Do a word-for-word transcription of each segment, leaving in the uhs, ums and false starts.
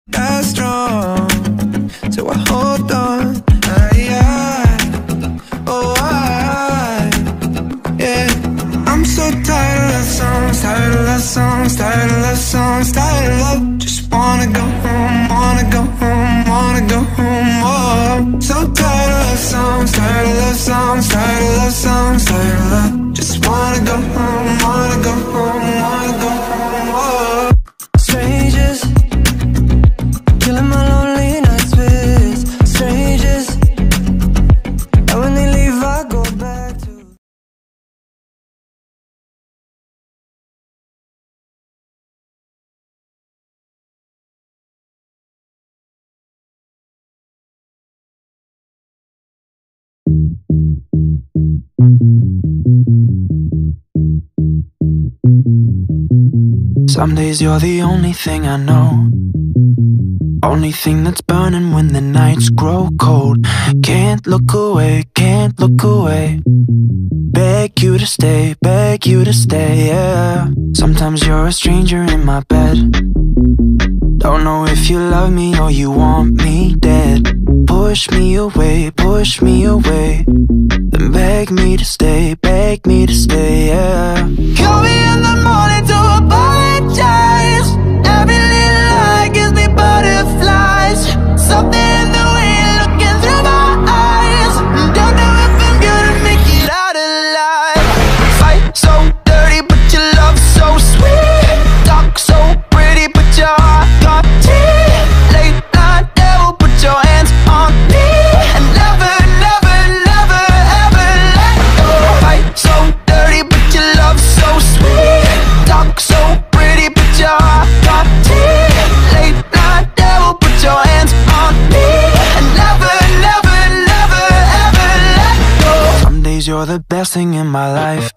that strong, so I hold on. I, I, oh I, yeah. I'm so tired of love songs, tired of love songs, tired of love songs, tired of love. Just wanna go home, wanna go home, wanna go home. Oh, so tired of love songs, tired of love songs, tired of love songs, tired of love. Just wanna go home, wanna go home, wanna go home. Oh, strangers, killing my lonely nights with strangers, and when they leave I go back to. Some days you're the only thing I know, only thing that's burning when the nights grow cold. Can't look away, can't look away. Beg you to stay, beg you to stay, yeah. Sometimes you're a stranger in my bed. Don't know if you love me or you want me dead. Push me away, push me away, then beg me to stay, beg me to stay, yeah. Call me in the morning to apologize. Every little lie gives me butterflies. Something in the way you're looking through my eyes. Don't know if I'm gonna make it out alive. Fight so dirty but your love so sweet. Talk so pretty but your heart got teeth. Late night devil, put your hands on me and never, never, never ever let go. Fight so dirty but your love so sweet. Talk so pretty but your heart got teeth. Late night devil, put your hands on me and never, never, never ever let go. Some days you're the best thing in my life.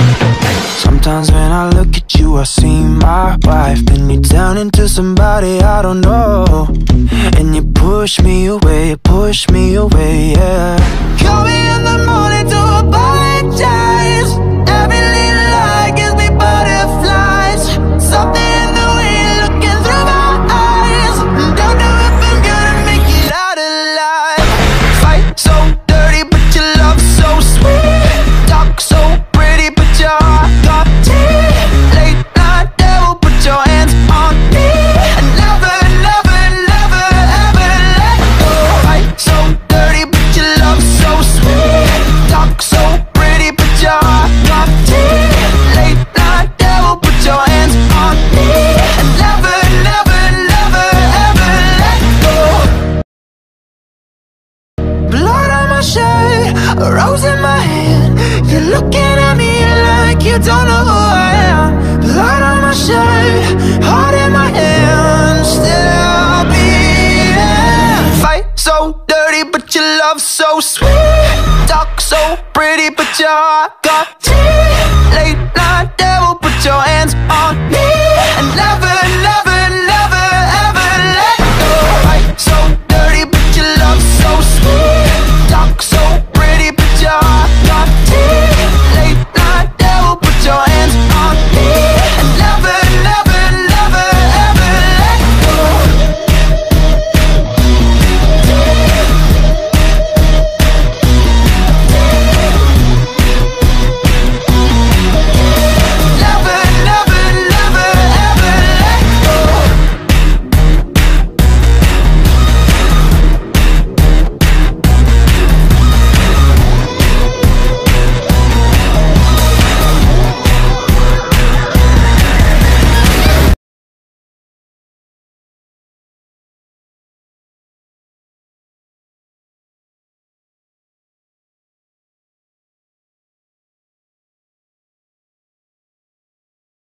Sometimes when I look at you I see my wife. Then you turn into somebody I don't know, and you push me away, push me away, yeah. Call me in the morning to apologize. Every little lie gives me butterflies. Something in the way you're looking through my eyes. Don't know if I'm gonna make it out alive. Fight so dirty but your love so sweet. Talk so pretty but your heart got teeth. Late night devil, put your hands on me and never, never, never ever let go. Fight so dirty but your love so sweet. Talk so pretty but your heart got teeth. Late night devil, put your hands on me and never, never, never ever let go. Blood on my shirt, a rose in my hand. You're looking at me like you don't know who I am. Blood on my shirt, heart in my hand. Still I'll be here. Fight so dirty but your love so sweet. Talk so pretty but your heart got teeth.